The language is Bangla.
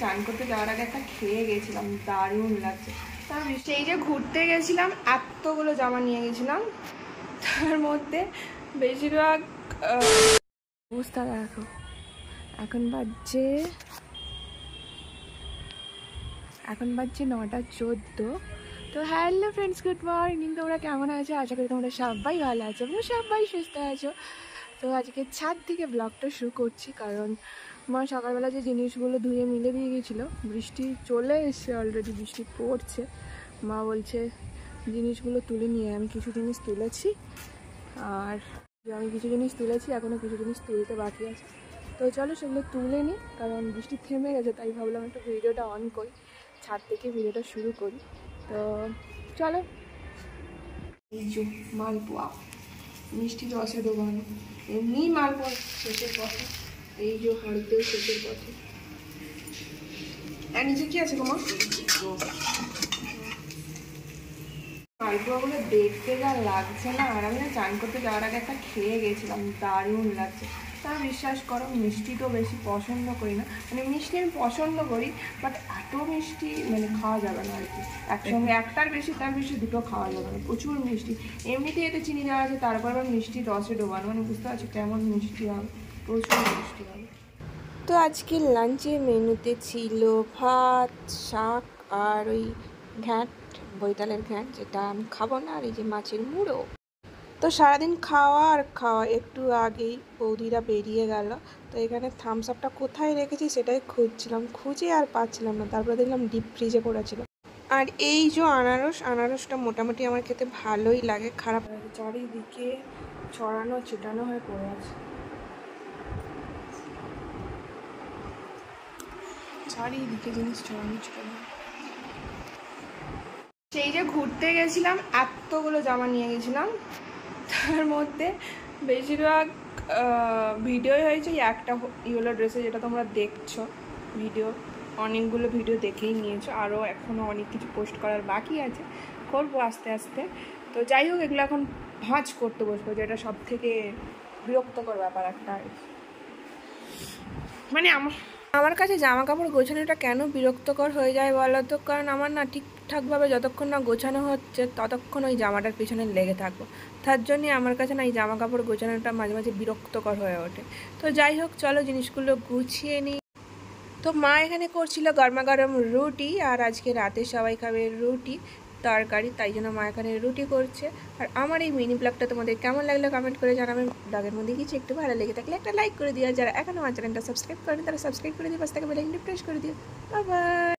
চান করতে যাওয়ার আগে একটা খেয়ে গেছিলাম, দারুণ লাগছে। তার সেই যে ঘুরতে গেছিলাম এতগুলো জামা নিয়ে গেছিলাম, তার মধ্যে বেশিরভাগ অবস্থা দেখো। এখন বাজছে 9:14। তো হ্যালো ফ্রেন্ডস, গুড মর্নিং। তোমরা কেমন আছো? আশা করি তোমরা সবাই ভালো আছো এবং সবাই সুস্থ আছো। তো আজকে ছাদ থেকে ব্লগটা শুরু করছি, কারণ মা সকালবেলা যে জিনিসগুলো ধুয়ে মিলে দিয়ে গেছিলো, বৃষ্টি চলে এসছে, অলরেডি বৃষ্টি পড়ছে। মা বলছে জিনিসগুলো তুলে নিয়ে, আমি কিছু জিনিস তুলেছি, আর আমি কিছু জিনিস তুলেছি, এখনও কিছু জিনিস তুলতে বাকি আছে। তো চলো সেগুলো তুলে নিই, কারণ বৃষ্টি থেমে গেছে, তাই ভাবলাম একটু ভিডিওটা অন করি, ছাদ থেকে ভিডিওটা শুরু করি। তো চলো। এই যে মালপোয়া, মিষ্টি রসে ডোবানো, এমনি মালপোয়া শেষের পথে, এই যে হাঁড়িতেও শেষের পথে। আর নিচে কি আছে তোমার? মালপোয়াগুলো দেখতে যা লাগছে না, আর আমি না চান করতে যাওয়ার আগে একটা খেয়ে গেছিলাম, দারুণ লাগছে। তারা বিশ্বাস করো, মিষ্টি তো বেশি পছন্দ করি না, মানে মিষ্টি আমি পছন্দ করি, বাট এত মিষ্টি মানে খাওয়া যাবে না আর কি। একসঙ্গে একটার বেশি, তার বেশি দুটো খাওয়া যাবে না, প্রচুর মিষ্টি। এমনিতেই এতে চিনি দেওয়া আছে, তারপর আবার মিষ্টি রসে ডোবানো, মানে বুঝতে পারছি কেমন মিষ্টি হবে, প্রচুর মিষ্টি হবে। তো আজকে লাঞ্চের মেনুতে ছিল ভাত, শাক আর ওই ঘ্যাঁট, বৈতালের ঘ্যাঁট, যেটা আমি খাবো না, আর এই যে মাছের মুড়ো। তো সারাদিন খাওয়া আর খাওয়া, একটু আগেই বৌদিরা বেরিয়ে গেল। তো এখানে থামস আপটা কোথায় রেখেছি সেটাই খুঁজছিলাম, খুঁজে আর পাচ্ছিলাম না। তারপরে দেখলাম ডিপ ফ্রিজে পড়েছিল। আর এই যে আনারসটা মোটামুটি আমার খেতে ভালোই লাগে, খারাপ লাগে। চারিদিকে ছড়ানো ছিটানো হয়ে পড়ে আছে, চারিদিকে জিনিস ছড়ানো ছিটানো। সেই যে ঘুরতে গেছিলাম এতগুলো জামা নিয়ে গেছিলাম, তার মধ্যে বেশিরভাগ ভিডিও হয়েছে একটা ইয়েলো ড্রেসে, যেটা তোমরা দেখছো ভিডিও, অনেকগুলো ভিডিও দেখেই নিয়েছো, আরও এখনও অনেক কিছু পোস্ট করার বাকি আছে, করবো আস্তে আস্তে। তো যাই হোক, এগুলো এখন ভাঁজ করতে বসবো, যেটা সব থেকে বিরক্তকর ব্যাপার একটা। মানে আমার কাছে জামা কাপড় গোছানোটা কেন বিরক্তকর হয়ে যায় বলো তো? কারণ আমার না ঠিকঠাকভাবে যতক্ষণ না গোছানো হচ্ছে ততক্ষণ ওই জামাটার পিছনে লেগে থাকবো, তার জন্যে আমার কাছে না এই জামা কাপড় গোছানোটা মাঝে মাঝে বিরক্তকর হয়ে ওঠে। তো যাই হোক, চলো জিনিসগুলো গুছিয়ে নিই। তো মা এখানে করছিল গরমা গরম রুটি, আর আজকে রাতে সবাই খাবে রুটি তরকারি, তাই জন্য মা এখানে রুটি করছে। আর আমার এই মিনি ব্লগটা তোমাদের কেমন লাগলো কমেন্ট করে জানাবেন। ব্লগের মধ্যে কিছু একটু ভালো লেগে থাকলে একটা লাইক করে দিও, যারা এখনও আমার চ্যানেলটা সাবস্ক্রাইব করেনি তারা সাবস্ক্রাইব করে দিও, পাশে থাকা বেল আইকনটি প্রেস করে দিও। Bye by.